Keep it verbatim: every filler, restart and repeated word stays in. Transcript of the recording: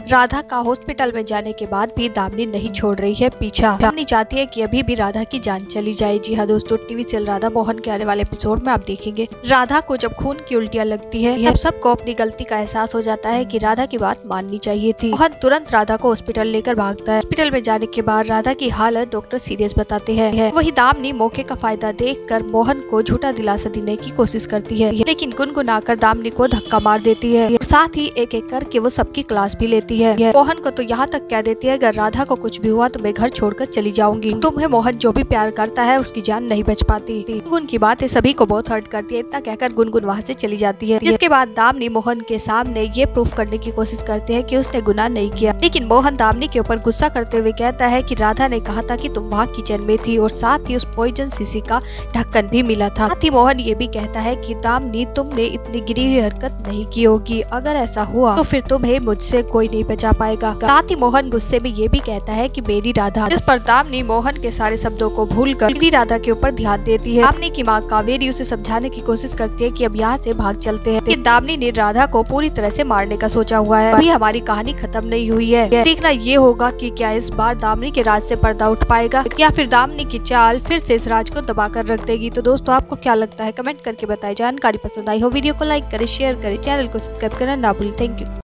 राधा का हॉस्पिटल में जाने के बाद भी दामिनी नहीं छोड़ रही है पीछा। दामिनी चाहती है कि अभी भी राधा की जान चली जाए। जी हाँ दोस्तों, टीवी सीरियल राधा मोहन के आने वाले एपिसोड में आप देखेंगे राधा को जब खून की उल्टियाँ लगती है, तब सबको अपनी गलती का एहसास हो जाता है कि राधा की बात माननी चाहिए थी। मोहन तुरंत राधा को हॉस्पिटल लेकर भागता है। हॉस्पिटल में जाने के बाद राधा की हालत डॉक्टर सीरियस बताते हैं। वही दामिनी मौके का फायदा देखकर मोहन को झूठा दिलासा देने की कोशिश करती है, लेकिन गुनगुनाकर दामिनी को धक्का मार देती है। साथ ही एक एक करके वो सबकी क्लास भी लेती है। मोहन को तो यहाँ तक कह देती है, अगर राधा को कुछ भी हुआ तो मैं घर छोड़कर चली जाऊंगी। तुम्हें मोहन जो भी प्यार करता है उसकी जान नहीं बच पाती। गुनगुन की बातें सभी को बहुत हर्ट करती है। इतना कहकर गुनगुन वहाँ से चली जाती है। जिसके बाद दामिनी मोहन के सामने ये प्रूफ करने की कोशिश करती है कि उसने गुनाह नहीं किया, लेकिन मोहन दामिनी के ऊपर गुस्सा करते हुए कहता है कि राधा ने कहा था कि तुम वहाँ किचन में थी और साथ ही उस पॉइजन शीशी का ढक्कन भी मिला था। साथ ही मोहन ये भी कहता है कि दामिनी तुमने इतनी गिरी हुई हरकत नहीं की होगी, अगर ऐसा हुआ तो फिर तुम्हें मुझसे कोई नहीं बचा पाएगा। साथ ही मोहन गुस्से में ये भी कहता है कि मेरी राधा। इस पर दामिनी मोहन के सारे शब्दों को भूलकर मेरी राधा के ऊपर ध्यान देती है। दामिनी की माँ कावेरी उसे समझाने की कोशिश करती है कि अब यहाँ से भाग चलते हैं। दामिनी ने राधा को पूरी तरह से मारने का सोचा हुआ है। अभी हमारी कहानी खत्म नहीं हुई है। देखना ये होगा कि क्या इस बार दामिनी के राज से पर्दा उठ पाएगा या फिर दामिनी की चाल फिर से इस राज को दबा कर रख देगी। तो दोस्तों, आपको क्या लगता है कमेंट करके बताएं। जानकारी पसंद आई हो वीडियो को लाइक करें, शेयर करें, चैनल को सब्सक्राइब करना ना भूलें। Thank you.